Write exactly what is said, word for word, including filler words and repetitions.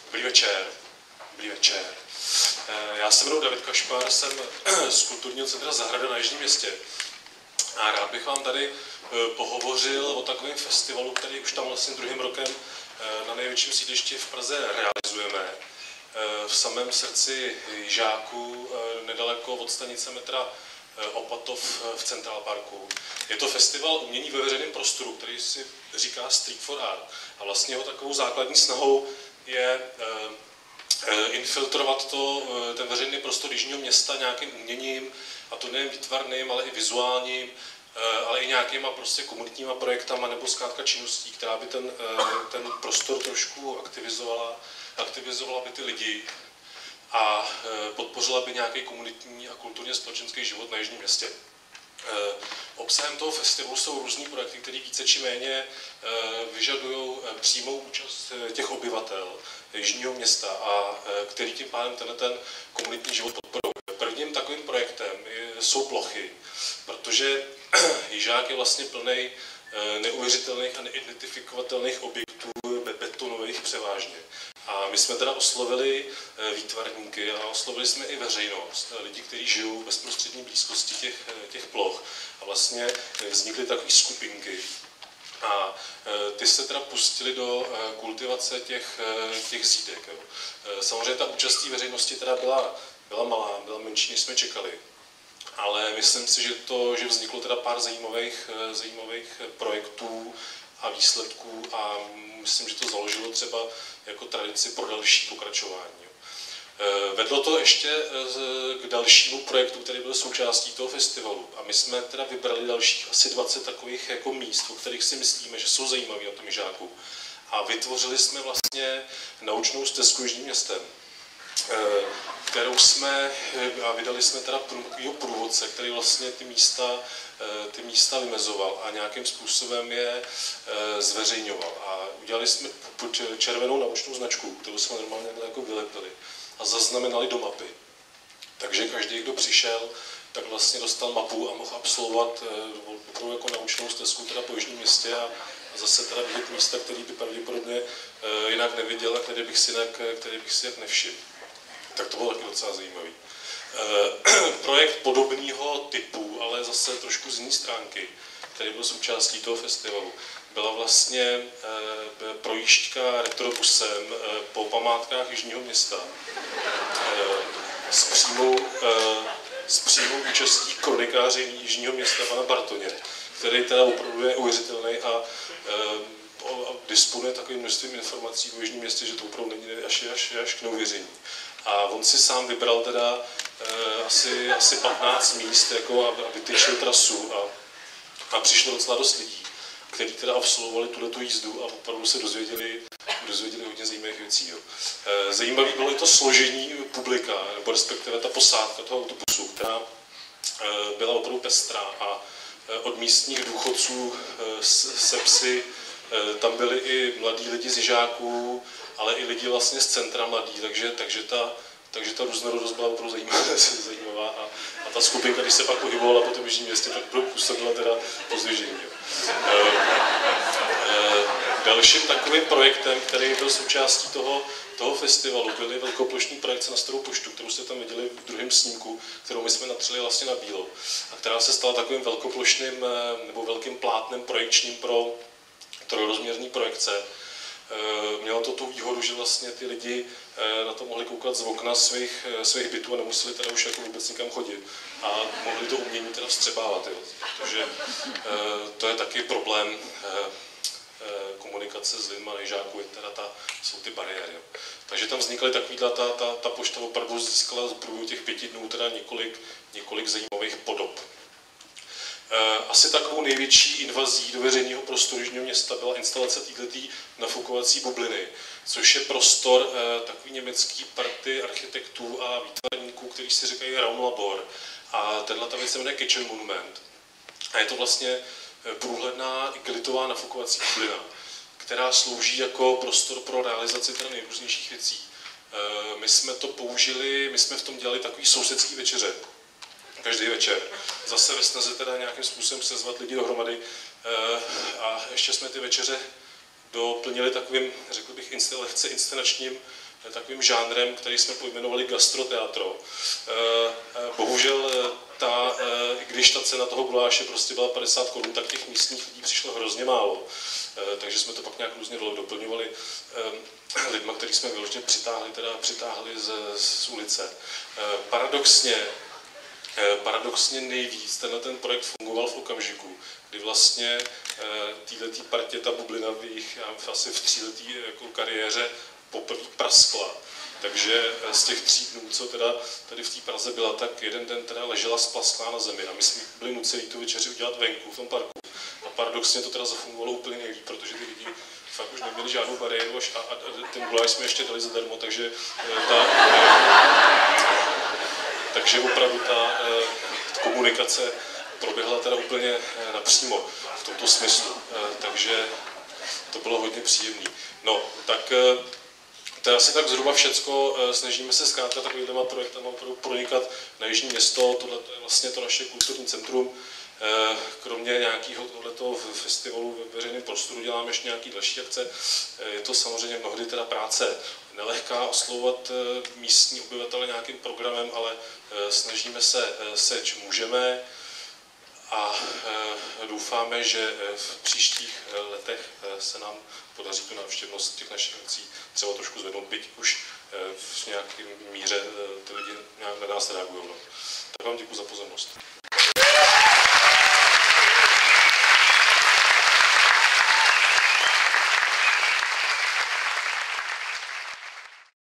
Dobrý večer. Dobrý večer. Já se jmenuji David Kašpar, jsem z Kulturního centra Zahrada na Jižním Městě. A rád bych vám tady pohovořil o takovém festivalu, který už tam vlastně druhým rokem na největším sídlišti v Praze realizujeme. V samém srdci Jižáků, nedaleko od stanice metra Opatov v Central Parku. Je to festival umění ve veřejném prostoru, který si říká Street for Art. A vlastně jeho takovou základní snahou je infiltrovat to, ten veřejný prostor Jižního Města nějakým uměním, a to nejen výtvarným, ale i vizuálním, ale i nějakýma prostě komunitníma projektama nebo zkrátka činností, která by ten, ten prostor trošku aktivizovala, aktivizovala by ty lidi a podpořila by nějaký komunitní a kulturně společenský život na Jižním Městě. Obsahem toho festivalu jsou různý projekty, které více či méně vyžadují přímou účast těch obyvatel Jižního Města a který tím pádem tenhle ten komunitní život podporují. Prvním takovým projektem jsou plochy, protože Jižák je vlastně plný neuvěřitelných a neidentifikovatelných objektů betonových převážně. A my jsme teda oslovili výtvarníky a oslovili jsme i veřejnost, lidi, kteří žijou v bezprostřední blízkosti těch, těch ploch. A vlastně vznikly takové skupinky. A ty se teda pustili do kultivace těch, těch zídek. Samozřejmě ta účast veřejnosti teda byla, byla malá, byla menší, než jsme čekali. Ale myslím si, že, to, že vzniklo teda pár zajímavých, zajímavých projektů a výsledků a myslím, že to založilo třeba jako tradici pro další pokračování. Vedlo to ještě k dalšímu projektu, který byl součástí toho festivalu. A my jsme teda vybrali dalších asi dvacet takových jako míst, o kterých si myslíme, že jsou zajímavé na tom Jižáku. A vytvořili jsme vlastně naučnou stezku Jižním Městem, kterou jsme, a vydali jsme teda průvodního průvodce, který vlastně ty místa, ty místa vymezoval a nějakým způsobem je zveřejňoval. A udělali jsme červenou naučnou značku, kterou jsme normálně jako vylepili a zaznamenali do mapy. Takže každý, kdo přišel, tak vlastně dostal mapu a mohl absolvovat opravdu jako naučnou stezku teda po Jižním Městě a zase teda vidět místa, které by pravděpodobně jinak neviděl a které bych si jinak, které bych si jak nevšiml. Tak to bylo taky docela zajímavý. Projekt podobného typu, ale zase trošku z jiné stránky, který byl součástí toho festivalu, byla vlastně projížďka retrobusem po památkách Jižního Města s přímou, s přímou účastí kronikáře Jižního Města pana Bartoně, který teda opravdu je uvěřitelný a, a disponuje takovým množstvím informací o Jižním Městě, že to opravdu není až, až, až k neuvěření. A on si sám vybral teda e, asi, asi patnáct míst, jako, aby vytyčil trasu a, a přišlo docela dost lidí, kteří teda absolvovali tuhletu jízdu a opravdu se dozvěděli, dozvěděli hodně zajímavých věcí. Jo. E, zajímavé bylo i to složení publika, nebo respektive ta posádka toho autobusu, která e, byla opravdu pestrá a e, od místních důchodců e, se psy e, tam byli i mladí lidi z Jižáků, ale i lidi vlastně z centra mladí, takže, takže, ta, takže ta různorodost byla opravdu zajímavá, zajímavá a, a ta skupinka, když se pak pohybovala po tom Jižním Městě, tak působila teda pozdvižení. E, e, dalším takovým projektem, který byl součástí toho, toho festivalu, byly velkoplošní projekce na Starou poštu, kterou jste tam viděli v druhém snímku, kterou my jsme natřeli vlastně na bílo, a která se stala takovým velkoplošným nebo velkým plátnem projekčním pro trojrozměrné projekce. Mělo to tu výhodu, že vlastně ty lidi na to mohli koukat z okna svých, svých bytů a nemuseli teda už jako vůbec nikam chodit. A mohli to umění teda vstřebávat, jo. Protože to je taky problém komunikace s lidmi na Jižáku, teda ta, jsou ty bariéry. Jo. Takže tam vznikly takovýhle, ta, ta, ta pošta opravdu získala v průběhu těch pěti dnů teda několik, několik zajímavých podob. Asi takovou největší invazí do veřejného prostoru Jižního Města byla instalace této nafukovací bubliny, což je prostor takový německý party architektů a výtvarníků, kteří si říkají Raumlabor. A tato věc se jmenuje Kitchen Monument. A je to vlastně průhledná igelitová nafukovací bublina, která slouží jako prostor pro realizaci teda nejrůznějších věcí. My jsme to použili, my jsme v tom dělali takový sousedský večeře. Každý večer. Zase ve snaze teda nějakým způsobem sezvat lidi dohromady a ještě jsme ty večeře doplnili takovým, řekl bych, lehce inscenačním takovým žánrem, který jsme pojmenovali gastroteatro. Bohužel, ta, i když ta cena toho guláše prostě byla padesát korun, tak těch místních lidí přišlo hrozně málo. Takže jsme to pak nějak různě doplňovali lidma, který jsme vyloženě přitáhli, teda přitáhli z, z ulice. Paradoxně, paradoxně nejvíc tenhle ten projekt fungoval v okamžiku, kdy vlastně týhletý partě, ta bublina v jejich asi v tříletý jako kariéře poprvé praskla. Takže z těch tří dnů, co teda tady v té Praze byla, tak jeden den teda ležela splasklá na zemi a my jsme byli nuceni tu večeři udělat venku v tom parku. A paradoxně to teda zafungovalo úplně nejlíp, protože ty lidi fakt už neměli žádnou bariéru a, a, a ten guláš jsme ještě dali zadarmo, takže ta, takže opravdu ta komunikace proběhla teda úplně napřímo v tomto smyslu, takže to bylo hodně příjemné. No, tak to je asi tak zhruba všecko. Snažíme se zkrátka takovýhlema projektama pronikat na Jižní Město, tohle je vlastně to naše kulturní centrum. Kromě nějakého tohletoho festivalu ve veřejném prostoru děláme ještě nějaké další akce. Je to samozřejmě mnohdy teda práce nelehká oslovovat místní obyvatele nějakým programem, ale snažíme se, se č můžeme a doufáme, že v příštích letech se nám podaří tu návštěvnost těch našich akcí třeba trošku zvednout, byť už v nějaké míře ty lidi nějak na nás reagují. Tak vám děkuji za pozornost.